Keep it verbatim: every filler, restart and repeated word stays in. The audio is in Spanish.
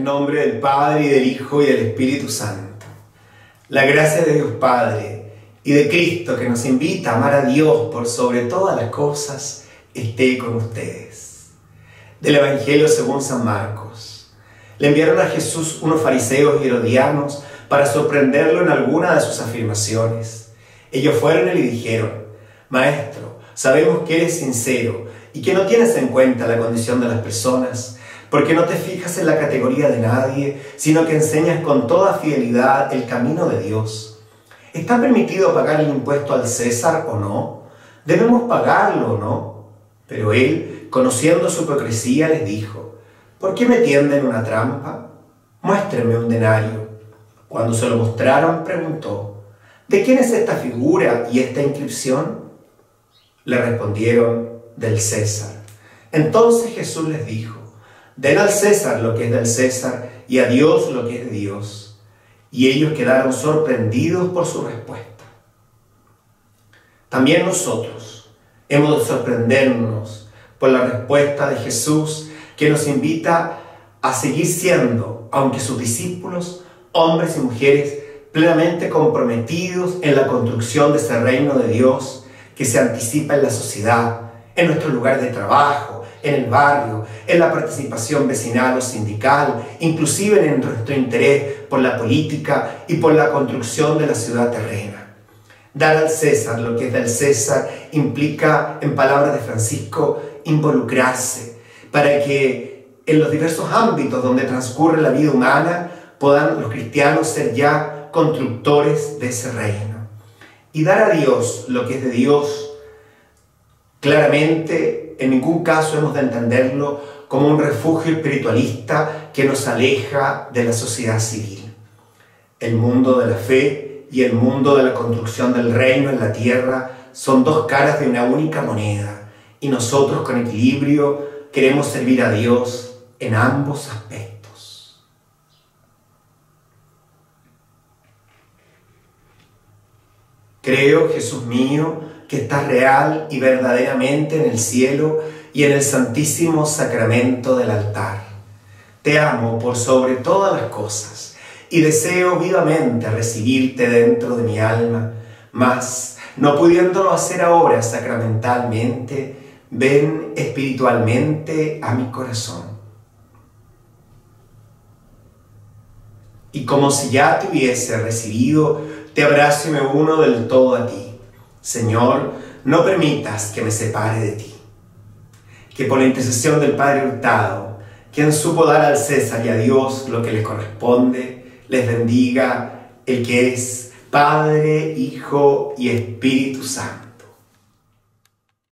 nombre del Padre, y del Hijo, y del Espíritu Santo. La gracia de Dios Padre y de Cristo, que nos invita a amar a Dios por sobre todas las cosas, esté con ustedes. Del Evangelio según San Marcos. Le enviaron a Jesús unos fariseos y herodianos para sorprenderlo en alguna de sus afirmaciones. Ellos fueron y le dijeron: Maestro, sabemos que eres sincero y que no tienes en cuenta la condición de las personas, porque no te fijas en la categoría de nadie, sino que enseñas con toda fidelidad el camino de Dios. ¿Está permitido pagar el impuesto al César o no? ¿Debemos pagarlo o no? Pero él, conociendo su hipocresía, les dijo: ¿Por qué me tienden una trampa? Muéstrenme un denario. Cuando se lo mostraron, preguntó: ¿De quién es esta figura y esta inscripción? Le respondieron: del César. Entonces Jesús les dijo: Den al César lo que es del César y a Dios lo que es de Dios. Y ellos quedaron sorprendidos por su respuesta. También nosotros hemos de sorprendernos por la respuesta de Jesús, que nos invita a seguir siendo, aunque sus discípulos, hombres y mujeres plenamente comprometidos en la construcción de ese reino de Dios que se anticipa en la sociedad, en nuestro lugar de trabajo, en el barrio, en la participación vecinal o sindical, inclusive en nuestro interés por la política y por la construcción de la ciudad terrena. Dar al César lo que es del César implica, en palabras de Francisco, involucrarse, para que en los diversos ámbitos donde transcurre la vida humana puedan los cristianos ser ya constructores de ese reino. Y dar a Dios lo que es de Dios, claramente, en ningún caso hemos de entenderlo como un refugio espiritualista que nos aleja de la sociedad civil. El mundo de la fe y el mundo de la construcción del reino en la tierra son dos caras de una única moneda, y nosotros con equilibrio queremos servir a Dios en ambos aspectos. Creo, Jesús mío, que estás real y verdaderamente en el cielo y en el santísimo sacramento del altar. Te amo por sobre todas las cosas y deseo vivamente recibirte dentro de mi alma, mas, no pudiéndolo hacer ahora sacramentalmente, ven espiritualmente a mi corazón. Y como si ya te hubiese recibido, te abrazo y me uno del todo a ti. Señor, no permitas que me separe de ti. Que por la intercesión del Padre Hurtado, quien supo dar al César y a Dios lo que le corresponde, les bendiga el que es Padre, Hijo y Espíritu Santo.